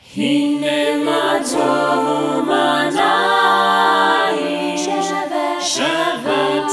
הנה מה טוב ומה נעים, שבת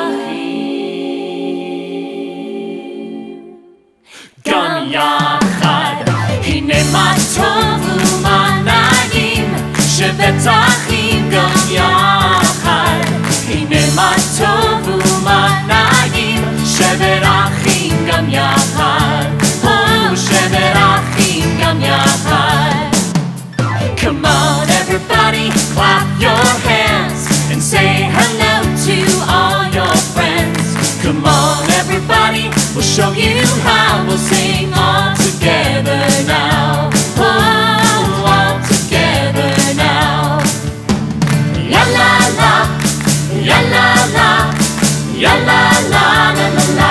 אחים. גם יחד, הנה מה טוב ומה נעים, שבת אחים גם יחד. הנה מה טוב ומה נעים, שבת אחים גם יחד. שבת אחים גם יחד. Come on everybody, clap your hands and say hello to all your friends. Come on everybody, we'll show you how. We'll sing all together now. Oh, all together now. Ya la la, ya la la, ya la la la la la.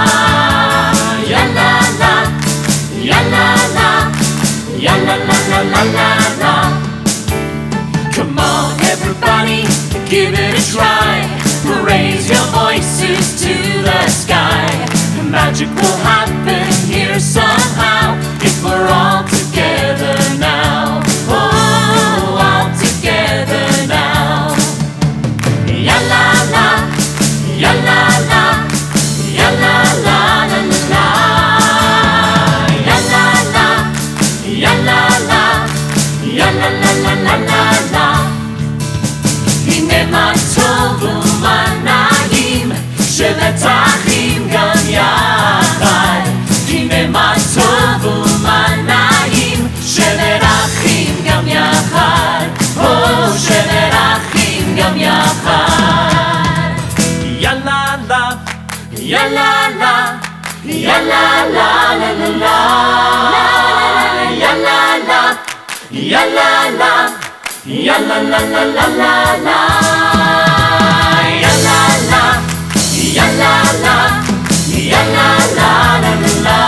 Ya la la, ya la la, ya la la la la la la. Come on everybody, give it a try. Raise your voices to the sky. Magic will happen here somehow if we're all together now. Oh, all together now. Ya la la, ya la la, ya la la la la la. Ya la la, ya la la, ya la la la la la la. הנה מה טוב ומה נעים, שבת אחים גם יחד. הנה מה טוב ומה נעים, שבת אחים גם יחד. או שבת אחים גם יחד. יא לה לה, יא לה לה, יא לה לה לה לה לה. יא לה לה, יא לה לה, יא לה לה לה לה לה לה. יא לה לה, יא לה לה, יא לה לה לה לה לה.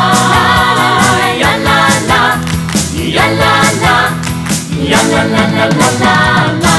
יא לה לה, יא לה לה, יא לה לה לה לה לה.